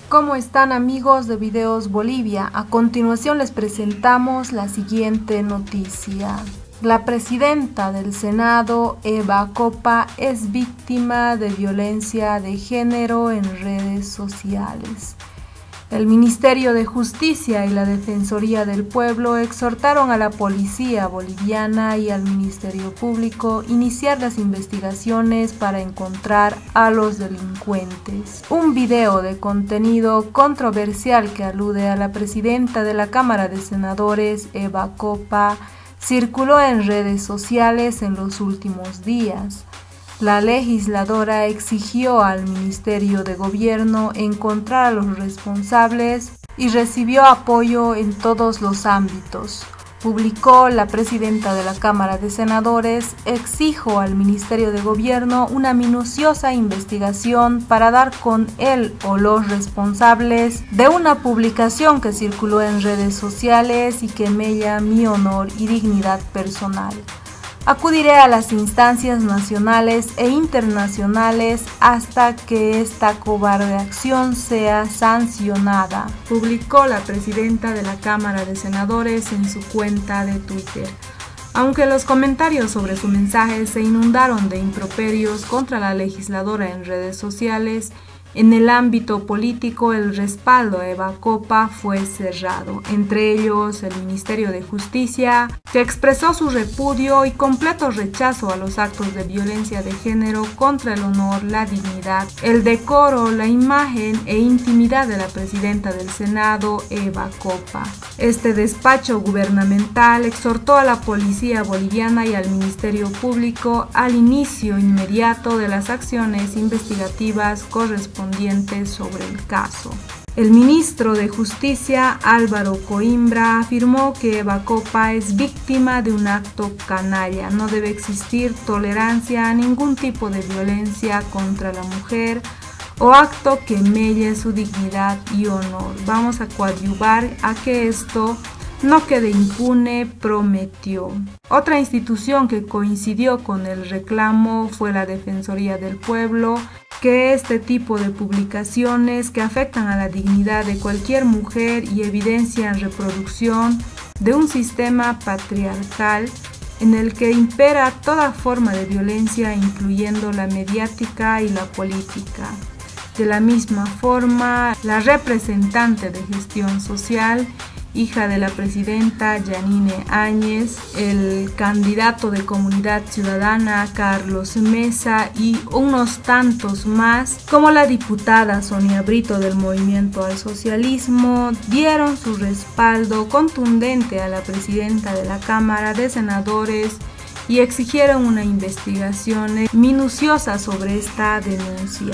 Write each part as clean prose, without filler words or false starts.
¿Cómo están, amigos de Videos Bolivia? A continuación les presentamos la siguiente noticia. La presidenta del Senado, Eva Copa, es víctima de violencia de género en redes sociales. El Ministerio de Justicia y la Defensoría del Pueblo exhortaron a la policía boliviana y al Ministerio Público a iniciar las investigaciones para encontrar a los delincuentes. Un video de contenido controversial que alude a la presidenta de la Cámara de Senadores, Eva Copa, circuló en redes sociales en los últimos días. La legisladora exigió al Ministerio de Gobierno encontrar a los responsables y recibió apoyo en todos los ámbitos. Publicó la presidenta de la Cámara de Senadores: exijo al Ministerio de Gobierno una minuciosa investigación para dar con él o los responsables de una publicación que circuló en redes sociales y que mella mi honor y dignidad personal. Acudiré a las instancias nacionales e internacionales hasta que esta cobarde acción sea sancionada, publicó la presidenta de la Cámara de Senadores en su cuenta de Twitter. Aunque los comentarios sobre su mensaje se inundaron de improperios contra la legisladora en redes sociales, en el ámbito político el respaldo a Eva Copa fue cerrado, entre ellos el Ministerio de Justicia, que expresó su repudio y completo rechazo a los actos de violencia de género contra el honor, la dignidad, el decoro, la imagen e intimidad de la presidenta del Senado, Eva Copa. Este despacho gubernamental exhortó a la policía boliviana y al Ministerio Público al inicio inmediato de las acciones investigativas correspondientes sobre el caso. El ministro de Justicia, Álvaro Coimbra, afirmó que Eva Copa es víctima de un acto canalla. No debe existir tolerancia a ningún tipo de violencia contra la mujer o acto que melle su dignidad y honor. Vamos a coadyuvar a que esto no quede impune, prometió. Otra institución que coincidió con el reclamo fue la Defensoría del Pueblo, que este tipo de publicaciones que afectan a la dignidad de cualquier mujer y evidencian reproducción de un sistema patriarcal en el que impera toda forma de violencia, incluyendo la mediática y la política. De la misma forma, la representante de gestión social, hija de la presidenta Yanine Áñez, el candidato de Comunidad Ciudadana Carlos Mesa y unos tantos más, como la diputada Sonia Brito del Movimiento al Socialismo, dieron su respaldo contundente a la presidenta de la Cámara de Senadores y exigieron una investigación minuciosa sobre esta denuncia.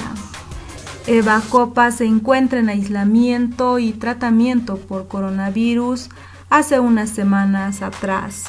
Eva Copa se encuentra en aislamiento y tratamiento por coronavirus hace unas semanas atrás.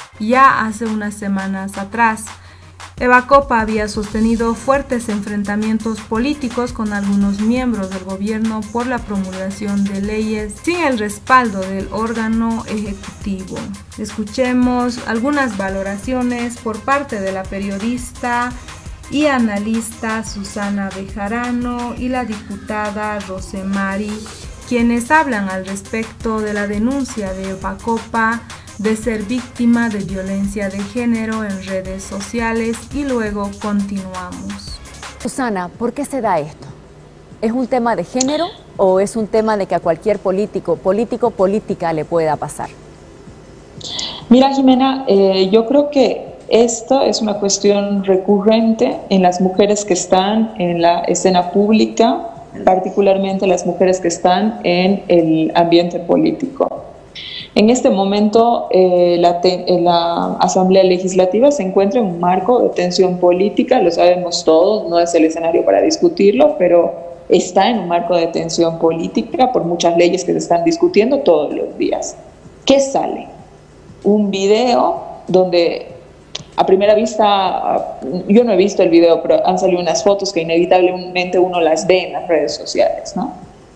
Eva Copa había sostenido fuertes enfrentamientos políticos con algunos miembros del gobierno por la promulgación de leyes sin el respaldo del órgano ejecutivo. Escuchemos algunas valoraciones por parte de la periodista y analista Susana Bejarano y la diputada Rosemary, quienes hablan al respecto de la denuncia de Eva Copa de ser víctima de violencia de género en redes sociales, y luego continuamos. Susana, ¿por qué se da esto? ¿Es un tema de género o es un tema de que a cualquier política le pueda pasar? Mira, Jimena, yo creo que esto es una cuestión recurrente en las mujeres que están en la escena pública, particularmente las mujeres que están en el ambiente político. En este momento, la Asamblea Legislativa se encuentra en un marco de tensión política, lo sabemos todos, no es el escenario para discutirlo, pero está en un marco de tensión política por muchas leyes que se están discutiendo todos los días. ¿Qué sale? Un video donde, a primera vista, yo no he visto el video, pero han salido unas fotos que inevitablemente uno las ve en las redes sociales, ¿no?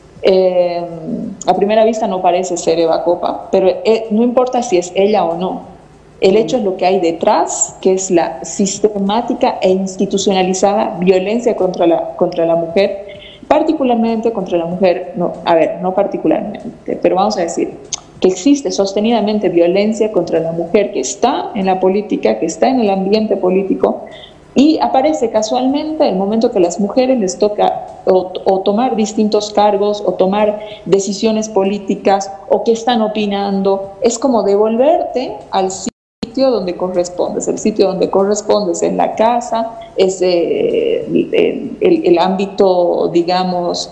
A primera vista no parece ser Eva Copa, pero no importa si es ella o no. El hecho es lo que hay detrás, que es la sistemática e institucionalizada violencia contra la mujer, particularmente contra la mujer, no, a ver, no particularmente, pero vamos a decir que existe sostenidamente violencia contra la mujer que está en la política, que está en el ambiente político, y aparece casualmente el momento que a las mujeres les toca o tomar distintos cargos o tomar decisiones políticas o que están opinando. Es como devolverte al sitio donde correspondes. El sitio donde correspondes es la casa, es el ámbito, digamos,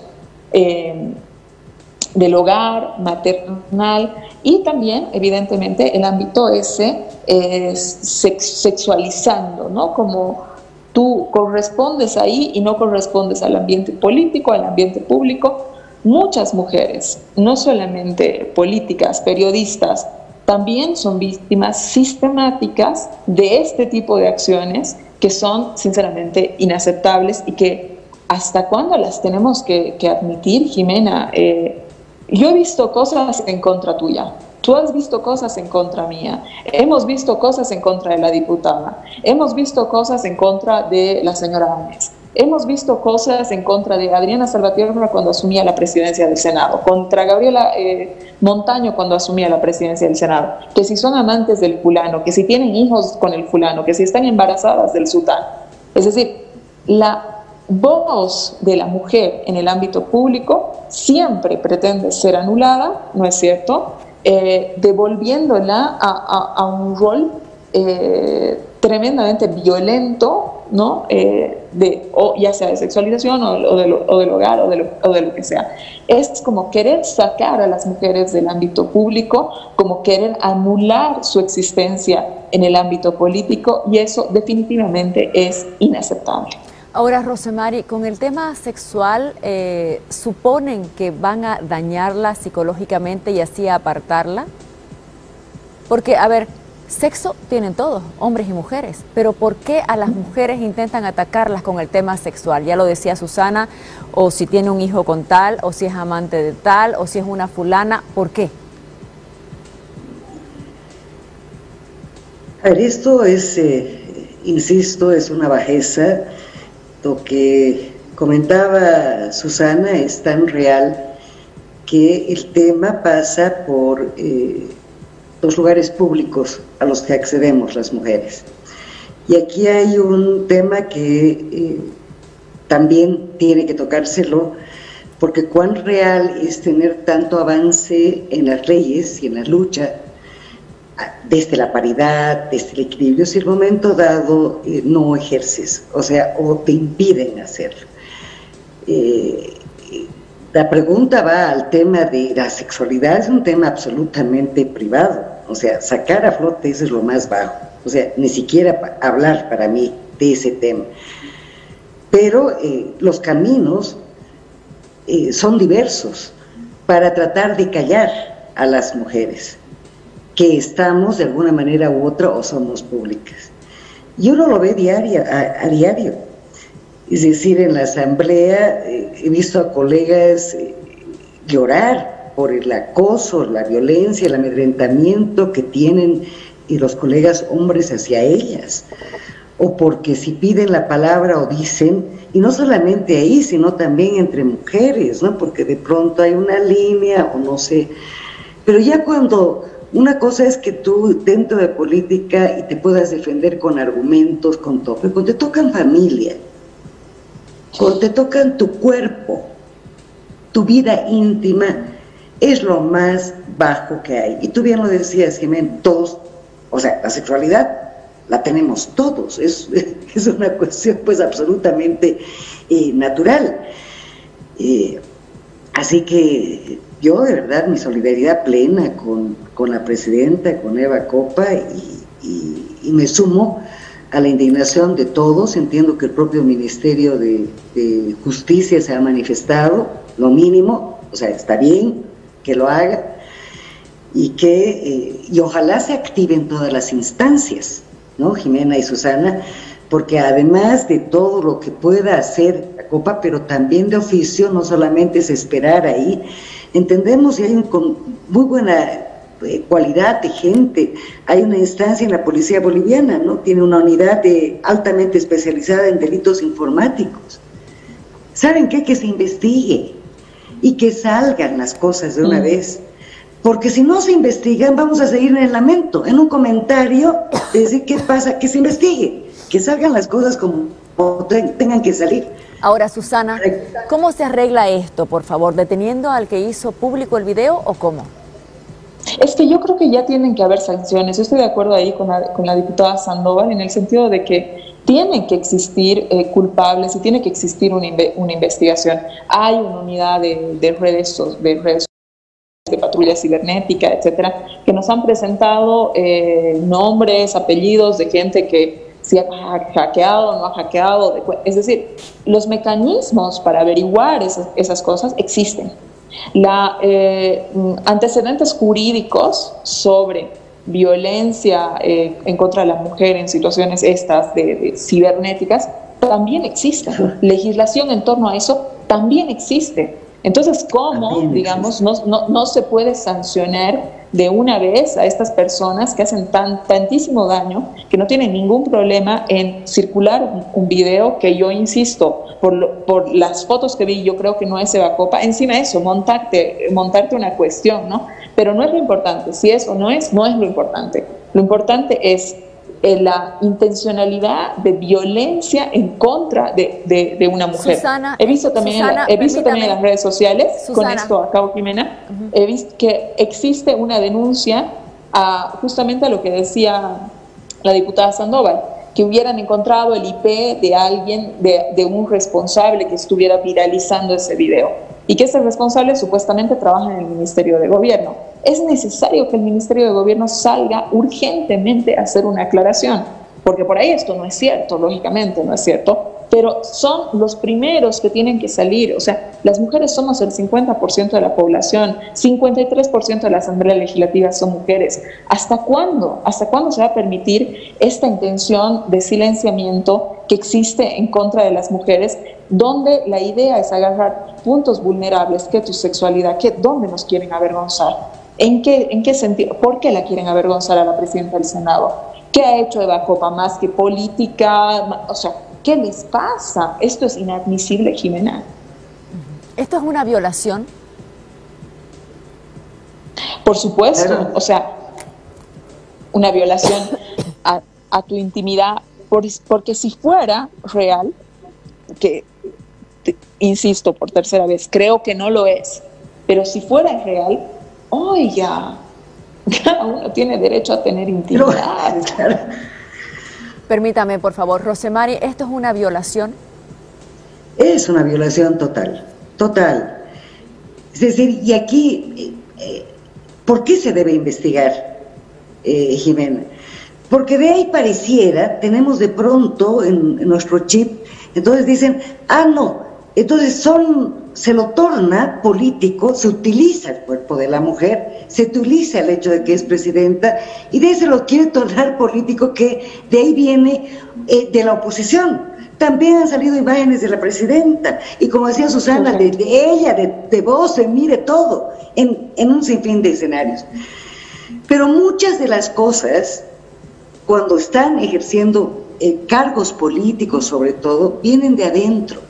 del hogar maternal, y también evidentemente el ámbito ese sexualizando, ¿no? Como tú correspondes ahí y no correspondes al ambiente político, al ambiente público. Muchas mujeres, no solamente políticas, periodistas, también son víctimas sistemáticas de este tipo de acciones que son sinceramente inaceptables y que hasta cuándo las tenemos que admitir, Jimena. Yo he visto cosas en contra tuya, tú has visto cosas en contra mía, hemos visto cosas en contra de la diputada, hemos visto cosas en contra de la señora Áñez, hemos visto cosas en contra de Adriana Salvatierra cuando asumía la presidencia del Senado, contra Gabriela Montaño cuando asumía la presidencia del Senado, que si son amantes del fulano, que si tienen hijos con el fulano, que si están embarazadas del sultán. Es decir, la voz de la mujer en el ámbito público siempre pretende ser anulada, ¿no es cierto?, devolviéndola a un rol tremendamente violento, ¿no?, o ya sea de sexualización o del hogar o de lo que sea. Es como querer sacar a las mujeres del ámbito público, como querer anular su existencia en el ámbito político, y eso definitivamente es inaceptable. Ahora, Rosemary, con el tema sexual, ¿suponen que van a dañarla psicológicamente y así apartarla? Porque, a ver, sexo tienen todos, hombres y mujeres, pero ¿por qué a las mujeres intentan atacarlas con el tema sexual? Ya lo decía Susana, o si tiene un hijo con tal, o si es amante de tal, o si es una fulana, ¿por qué? A ver, esto es, insisto, es una bajeza. Lo que comentaba Susana es tan real que el tema pasa por los lugares públicos a los que accedemos las mujeres. Y aquí hay un tema que también tiene que tocárselo, porque cuán real es tener tanto avance en las leyes y en la lucha desde la paridad, desde el equilibrio, si el momento dado no ejerces, o sea, o te impiden hacerlo. La pregunta va al tema de la sexualidad, es un tema absolutamente privado, o sea, sacar a flote eso es lo más bajo, o sea, ni siquiera hablar para mí de ese tema. Pero los caminos son diversos para tratar de callar a las mujeres que estamos de alguna manera u otra o somos públicas. Y uno lo ve a diario. Es decir, en la asamblea he visto a colegas llorar por el acoso, la violencia, el amedrentamiento que tienen los colegas hombres hacia ellas. O porque si piden la palabra o dicen, y no solamente ahí, sino también entre mujeres, ¿no? Porque de pronto hay una línea o no sé. Pero ya cuando... Una cosa es que tú dentro de política y te puedas defender con argumentos, con todo, pero cuando te tocan familia, cuando te tocan tu cuerpo, tu vida íntima, es lo más bajo que hay. Y tú bien lo decías, Jiménez, todos, o sea, la sexualidad la tenemos todos, es una cuestión pues absolutamente natural. Así que yo de verdad mi solidaridad plena con la presidenta, con Eva Copa, y me sumo a la indignación de todos. Entiendo que el propio Ministerio de Justicia se ha manifestado, lo mínimo, o sea, está bien que lo haga, y ojalá se activen todas las instancias, ¿no, Jimena y Susana? Porque además de todo lo que pueda hacer la Copa, pero también de oficio, no solamente es esperar ahí. Entendemos y hay muy buena cualidad de gente. Hay una instancia en la policía boliviana, ¿no? Tiene una unidad altamente especializada en delitos informáticos. ¿Saben qué? Que se investigue y que salgan las cosas de una vez. Porque si no se investigan, vamos a seguir en el lamento, en un comentario, de decir qué pasa, que se investigue, que salgan las cosas como tengan que salir. Ahora, Susana, ¿cómo se arregla esto, por favor? ¿Deteniendo al que hizo público el video o cómo? Es que yo creo que ya tienen que haber sanciones. Yo estoy de acuerdo ahí con la diputada Sandoval en el sentido de que tienen que existir culpables y tiene que existir una investigación. Hay una unidad de redes de patrulla cibernética, etcétera, que nos han presentado nombres, apellidos de gente que si ha hackeado o no ha hackeado. Es decir, los mecanismos para averiguar esas cosas existen. Antecedentes jurídicos sobre violencia en contra de la mujer en situaciones estas de cibernéticas también existen. Legislación en torno a eso también existe. Entonces, ¿cómo, digamos, no se puede sancionar de una vez a estas personas que hacen tantísimo daño, que no tienen ningún problema en circular un video que yo insisto, por las fotos que vi, yo creo que no es Evacopa, encima de eso, montarte una cuestión, ¿no? Pero no es lo importante, si es o no es lo importante. Lo importante es la intencionalidad de violencia en contra de una mujer. Susana, he visto también en las redes sociales, Susana, con esto acabo, Jimena, he visto que existe una denuncia justamente a lo que decía la diputada Sandoval, que hubieran encontrado el IP de alguien, de un responsable que estuviera viralizando ese video, y que ese responsable supuestamente trabaja en el Ministerio de Gobierno. Es necesario que el Ministerio de Gobierno salga urgentemente a hacer una aclaración, porque por ahí esto no es cierto, lógicamente no es cierto, pero son los primeros que tienen que salir. O sea, las mujeres somos el 50% de la población, 53% de la Asamblea Legislativa son mujeres. ¿Hasta cuándo? ¿Hasta cuándo se va a permitir esta intención de silenciamiento que existe en contra de las mujeres, donde la idea es agarrar puntos vulnerables, que tu sexualidad, dónde nos quieren avergonzar? ¿En qué sentido? ¿Por qué la quieren avergonzar a la presidenta del Senado? ¿Qué ha hecho Evacopa más que política? O sea, ¿qué les pasa? Esto es inadmisible, Jimena. ¿Esto es una violación? Por supuesto, o sea, una violación a tu intimidad, porque si fuera real, que insisto por tercera vez, creo que no lo es, pero si fuera real, oiga, cada uno tiene derecho a tener intimidad. Permítame, por favor, Rosemary, ¿esto es una violación? Es una violación total, total. Es decir, y aquí, ¿por qué se debe investigar, Jimena? Porque de ahí pareciera, tenemos de pronto en nuestro chip, entonces dicen, no, entonces se lo torna político, se utiliza el cuerpo de la mujer, se utiliza el hecho de que es presidenta, y de ahí se lo quiere tornar político, que de ahí viene de la oposición. También han salido imágenes de la presidenta, y como decía Susana, de ella, de vos, se mire todo, en un sinfín de escenarios. Pero muchas de las cosas, cuando están ejerciendo cargos políticos sobre todo, vienen de adentro.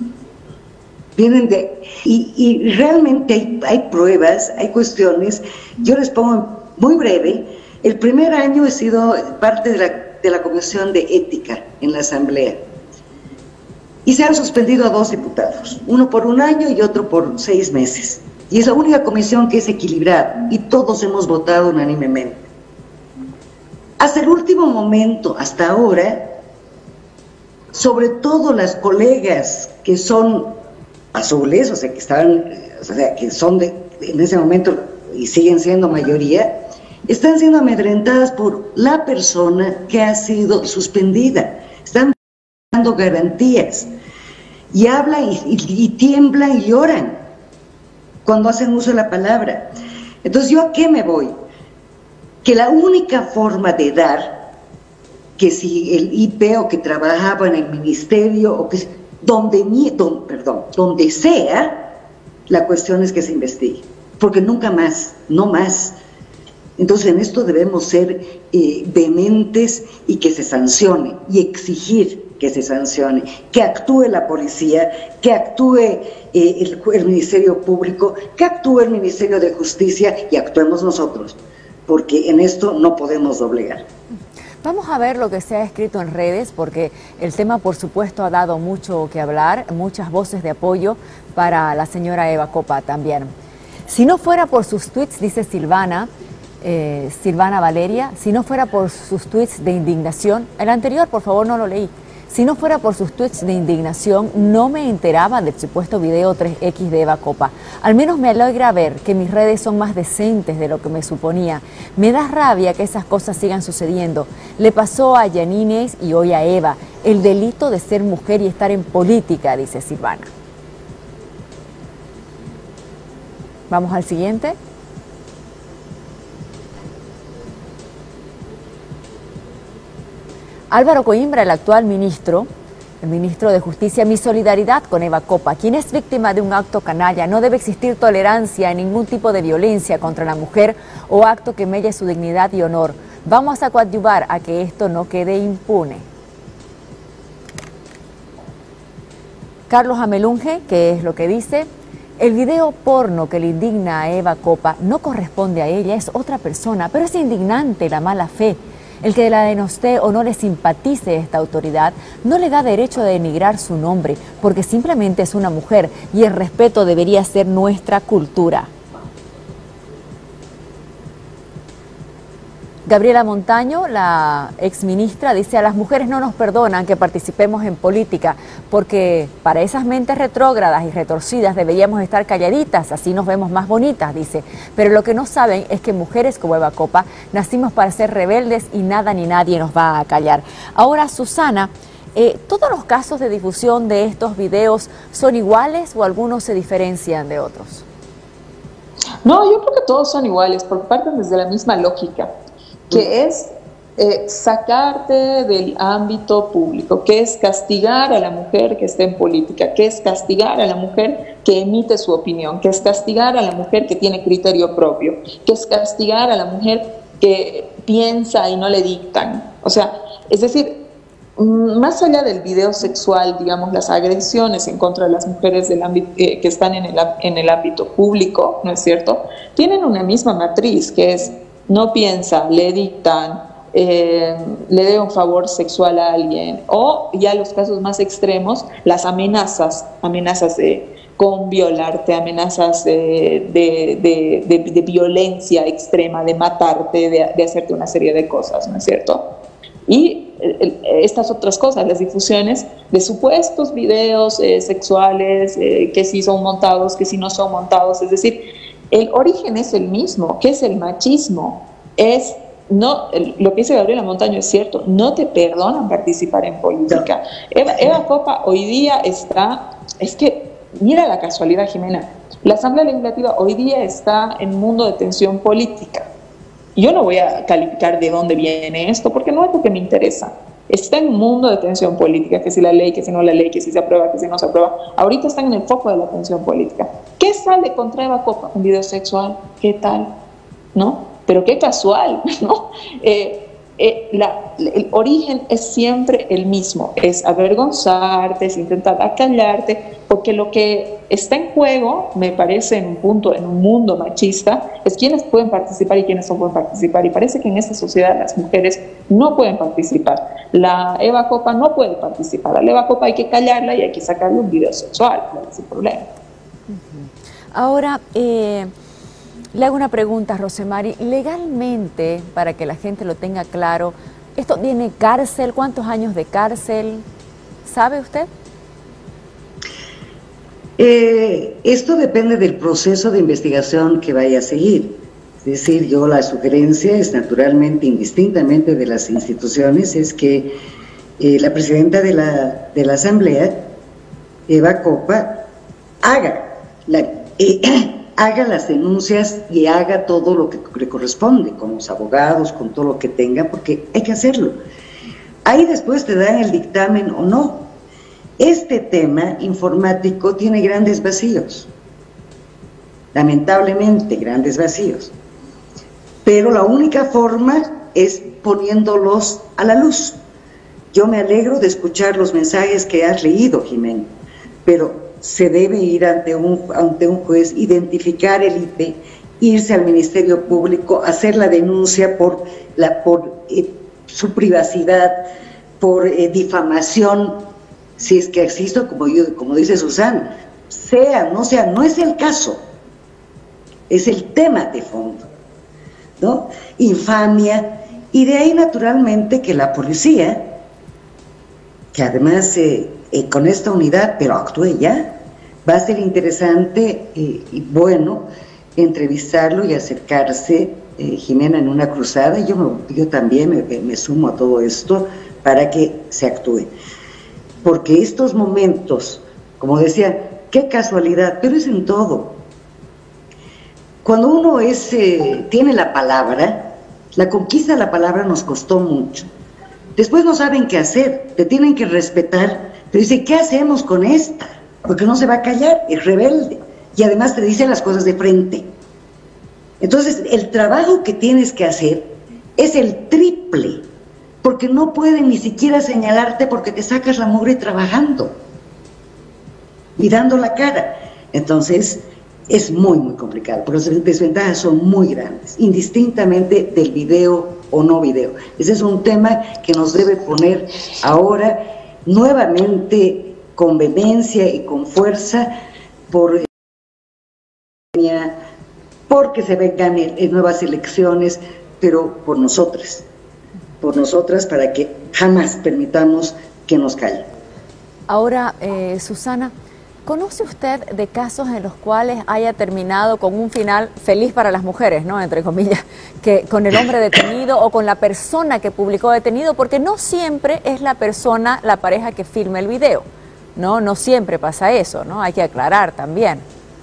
Y realmente hay pruebas, hay cuestiones. Yo les pongo muy breve. El primer año he sido parte de la Comisión de Ética en la Asamblea. Y se han suspendido a 2 diputados, uno por 1 año y otro por 6 meses. Y es la única comisión que es equilibrada y todos hemos votado unánimemente. Hasta el último momento, hasta ahora, sobre todo las colegas que son azules, o sea, que son en ese momento y siguen siendo mayoría, están siendo amedrentadas por la persona que ha sido suspendida. Están dando garantías y hablan y tiemblan y lloran cuando hacen uso de la palabra. Entonces, ¿yo a qué me voy? Que la única forma de dar, que si el IP o que trabajaba en el ministerio o que donde sea, la cuestión es que se investigue, porque nunca más, no más. Entonces en esto debemos ser vehementes y que se sancione y exigir que se sancione, que actúe la policía, que actúe el Ministerio Público, que actúe el Ministerio de Justicia y actuemos nosotros, porque en esto no podemos doblegar. Vamos a ver lo que se ha escrito en redes, porque el tema, por supuesto, ha dado mucho que hablar, muchas voces de apoyo para la señora Eva Copa también. Si no fuera por sus tweets, dice Silvana Valeria, si no fuera por sus tweets de indignación, el anterior, por favor, no lo leí. Si no fuera por sus tweets de indignación, no me enteraba del supuesto video 3X de Eva Copa. Al menos me alegra ver que mis redes son más decentes de lo que me suponía. Me da rabia que esas cosas sigan sucediendo. Le pasó a Yanines y hoy a Eva. El delito de ser mujer y estar en política, dice Silvana. Vamos al siguiente. Álvaro Coimbra, el actual ministro, el ministro de Justicia, mi solidaridad con Eva Copa, quien es víctima de un acto canalla. No debe existir tolerancia en ningún tipo de violencia contra la mujer o acto que melle su dignidad y honor. Vamos a coadyuvar a que esto no quede impune. Carlos Amelunge, que es lo que dice: el video porno que le indigna a Eva Copa no corresponde a ella, es otra persona, pero es indignante la mala fe. El que la denoste o no le simpatice esta autoridad no le da derecho a denigrar su nombre, porque simplemente es una mujer y el respeto debería ser nuestra cultura. Gabriela Montaño, la exministra, dice: a las mujeres no nos perdonan que participemos en política, porque para esas mentes retrógradas y retorcidas deberíamos estar calladitas, así nos vemos más bonitas, dice. Pero lo que no saben es que mujeres como Eva Copa nacimos para ser rebeldes y nada ni nadie nos va a callar. Ahora, Susana, ¿todos los casos de difusión de estos videos son iguales o algunos se diferencian de otros? No, yo creo que todos son iguales, porque parten desde la misma lógica, que es sacarte del ámbito público, que es castigar a la mujer que está en política, que es castigar a la mujer que emite su opinión, que es castigar a la mujer que tiene criterio propio, que es castigar a la mujer que piensa y no le dictan. O sea, es decir, más allá del video sexual, digamos, las agresiones en contra de las mujeres del ámbito, que están en el ámbito público, ¿no es cierto?, tienen una misma matriz, que es: no piensa, le dictan, le dé un favor sexual a alguien, o ya los casos más extremos, las amenazas con violarte, amenazas de violencia extrema, de matarte, de hacerte una serie de cosas, ¿no es cierto? Y estas otras cosas, las difusiones de supuestos videos sexuales, que si son montados, que si no son montados, es decir, el origen es el mismo, que es el machismo. Lo que dice Gabriela Montaño es cierto, no te perdonan participar en política. Eva Copa hoy día está, es que mira la casualidad, Jimena, la Asamblea Legislativa hoy día está en un mundo de tensión política. Yo no voy a calificar de dónde viene esto, porque no es lo que me interesa. Está en un mundo de tensión política, que si la ley, que si no la ley, que si se aprueba, que si no se aprueba. Ahorita están en el foco de la tensión política. ¿Qué sale contra Eva Copa? Un video sexual, ¿qué tal? ¿No? Pero qué casual, ¿no? El origen es siempre el mismo, es avergonzarte, es intentar acallarte, porque lo que está en juego, me parece, en un mundo machista, es quiénes pueden participar y quiénes no pueden participar, y parece que en esta sociedad las mujeres no pueden participar. La Eva Copa no puede participar, a la Eva Copa hay que callarla y hay que sacarle un video sexual, no es el problema. Ahora, le hago una pregunta, Rosemary. Legalmente, para que la gente lo tenga claro, ¿esto tiene cárcel? ¿Cuántos años de cárcel? ¿Sabe usted? Esto depende del proceso de investigación que vaya a seguir. Es decir, yo la sugerencia es naturalmente, indistintamente de las instituciones, es que la presidenta de la Asamblea, Eva Copa, haga las denuncias y haga todo lo que le corresponde, con los abogados, con todo lo que tenga, porque hay que hacerlo. Ahí después te dan el dictamen o no. Este tema informático tiene grandes vacíos, lamentablemente grandes vacíos, pero la única forma es poniéndolos a la luz. Yo me alegro de escuchar los mensajes que has leído, Jimena, pero se debe ir ante un juez, identificar el IP, irse al Ministerio Público, hacer la denuncia por su privacidad, por difamación, si es que existe, como dice Susana, no es el caso, es el tema de fondo, ¿no? Infamia, y de ahí naturalmente que la policía, que además con esta unidad, pero actúe ya, va a ser interesante y bueno entrevistarlo y acercarse, Jimena, en una cruzada. Yo también me sumo a todo esto para que se actúe, porque estos momentos, como decía, qué casualidad, pero es en todo. Cuando uno tiene la palabra, la conquista de la palabra nos costó mucho. Después no saben qué hacer, te tienen que respetar, te dicen, ¿qué hacemos con esta? Porque no se va a callar, es rebelde, y además te dicen las cosas de frente. Entonces, el trabajo que tienes que hacer es el triple, porque no pueden ni siquiera señalarte porque te sacas la mugre trabajando y dando la cara. Entonces, es muy, muy complicado, porque las desventajas son muy grandes, indistintamente del video o no video. Ese es un tema que nos debe poner ahora nuevamente con vehemencia y con fuerza porque se vengan en nuevas elecciones, pero por nosotras, para que jamás permitamos que nos callen. Ahora, Susana, ¿conoce usted de casos en los cuales haya terminado con un final feliz para las mujeres, ¿no?, entre comillas, que con el hombre detenido o con la persona que publicó detenido? Porque no siempre es la pareja que filma el video, ¿no? No siempre pasa eso, ¿no? Hay que aclarar también.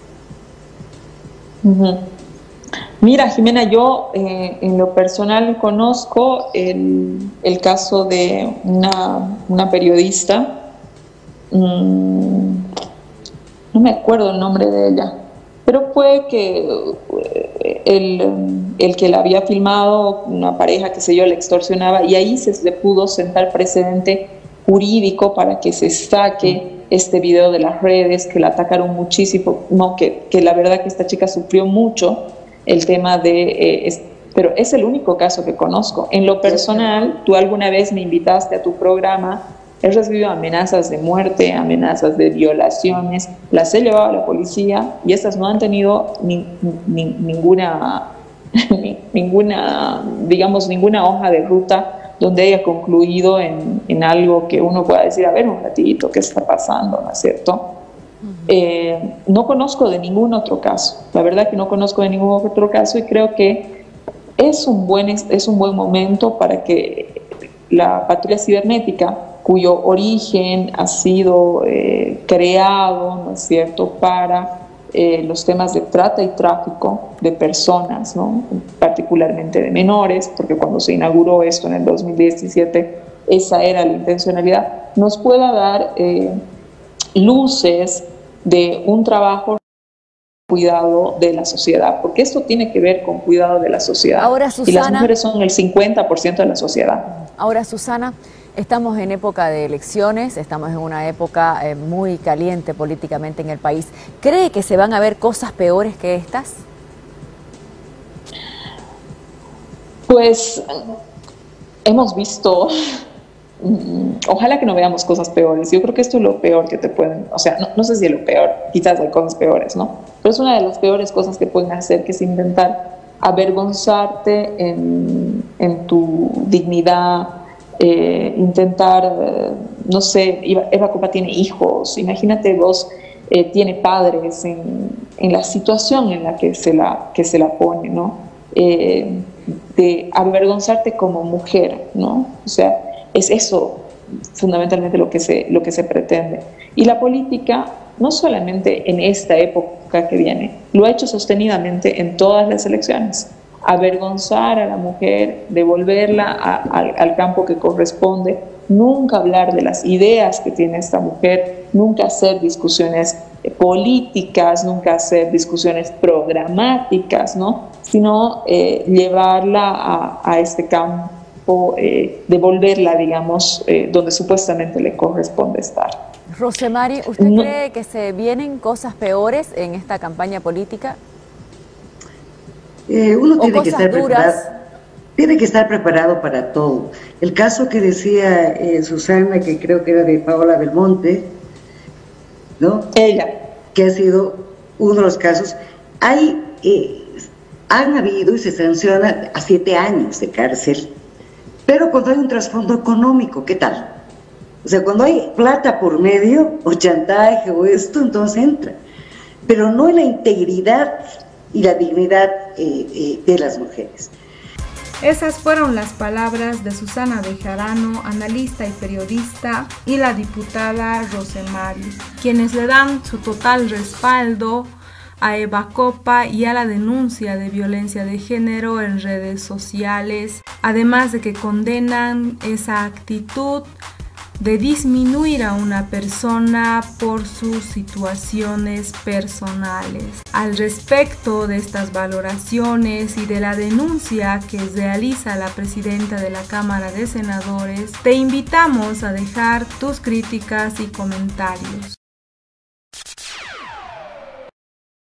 Mira, Jimena, yo en lo personal conozco el caso de una periodista, no me acuerdo el nombre de ella, pero fue que el que la había filmado, una pareja, qué sé yo, le extorsionaba, y ahí se pudo sentar precedente jurídico para que se saque este video de las redes, que la atacaron muchísimo, que la verdad que esta chica sufrió mucho el tema pero es el único caso que conozco. En lo personal, tú alguna vez me invitaste a tu programa, he recibido amenazas de muerte, amenazas de violaciones, las he llevado a la policía y estas no han tenido ninguna, digamos, ninguna hoja de ruta donde haya concluido en algo que uno pueda decir, a ver un ratito, ¿qué está pasando? ¿No es cierto? No conozco de ningún otro caso, la verdad que no conozco de ningún otro caso, y creo que es un buen momento para que la patrulla cibernética, cuyo origen ha sido creado, ¿no es cierto?, para los temas de trata y tráfico de personas, ¿no?, particularmente de menores, porque cuando se inauguró esto en el 2017, esa era la intencionalidad, nos pueda dar luces de un trabajo cuidado de la sociedad, porque esto tiene que ver con cuidado de la sociedad. Ahora, Susana, y las mujeres son el 50% de la sociedad. Ahora, Susana, estamos en época de elecciones, estamos en una época muy caliente políticamente en el país. ¿Cree que se van a ver cosas peores que estas? Pues hemos visto, ojalá que no veamos cosas peores. Yo creo que esto es lo peor que te pueden, o sea, no sé si es lo peor, quizás hay cosas peores, ¿no? Pero es una de las peores cosas que pueden hacer, que es intentar avergonzarte en tu dignidad, intentar, no sé, Eva Copa tiene hijos, imagínate vos, tiene padres, en la situación en la que se la pone, ¿no? De avergonzarte como mujer, ¿no? O sea, es eso fundamentalmente lo que se pretende. Y la política, no solamente en esta época que viene, lo ha hecho sostenidamente en todas las elecciones. Avergonzar a la mujer, devolverla al campo que corresponde, nunca hablar de las ideas que tiene esta mujer, nunca hacer discusiones políticas, nunca hacer discusiones programáticas, ¿no?, sino llevarla a este campo o devolverla, digamos, donde supuestamente le corresponde estar. Rosemary, ¿usted cree que se vienen cosas peores en esta campaña política? Uno tiene que estar preparado. Tiene que estar preparado para todo. El caso que decía Susana, que creo que era de Paola Belmonte, ¿no? Ella. Que ha sido uno de los casos. Han habido y se sanciona a 7 años de cárcel, pero cuando hay un trasfondo económico, ¿qué tal? O sea, cuando hay plata por medio, o chantaje, o esto, entonces entra. Pero no en la integridad y la dignidad de las mujeres. Esas fueron las palabras de Susana Bejarano, analista y periodista, y la diputada Rosemary, quienes le dan su total respaldo a Eva Copa y a la denuncia de violencia de género en redes sociales, además de que condenan esa actitud de disminuir a una persona por sus situaciones personales. Al respecto de estas valoraciones y de la denuncia que realiza la presidenta de la Cámara de Senadores, te invitamos a dejar tus críticas y comentarios.